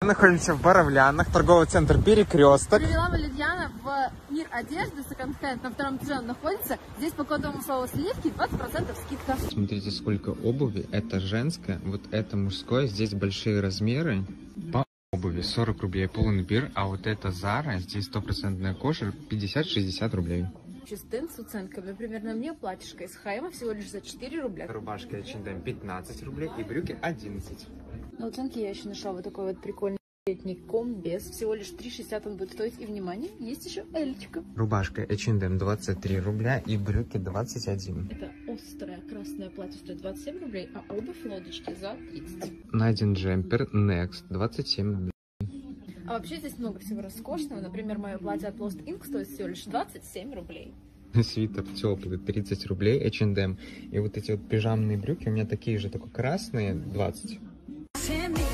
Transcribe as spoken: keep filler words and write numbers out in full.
Мы находимся в Боровлянах, торговый центр Перекресток. Привела Валерьяна в мир одежды, секонд-хенд, на втором этаже он находится. Здесь по кодовому слову сливки двадцать процентов скидка. Смотрите, сколько обуви. Это женское, вот это мужское. Здесь большие размеры. По обуви сорок рублей полный набор, а вот это Zara, здесь стопроцентная кожа, пятьдесят-шестьдесят рублей. Чистын с уценками. Примерно мне платьишко из Хайма всего лишь за четыре рубля. Рубашка эйч энд эм пятнадцать рублей и брюки одиннадцать. На уценке я еще нашла вот такой вот прикольный летний комбез. Всего лишь три шестьдесят он будет стоить. И, внимание, есть еще эльчика. Рубашка эйч энд эм двадцать три рубля и брюки двадцать один. Это острое красное платье стоит двадцать семь рублей, а обувь лодочки за тридцать. Найден джемпер Next двадцать семь рублей. А вообще здесь много всего роскошного. Например, мое платье от Lost Ink стоит всего лишь двадцать семь рублей. Свитер теплый тридцать рублей эйч энд эм. И вот эти вот пижамные брюки у меня такие же, только красные, двадцать.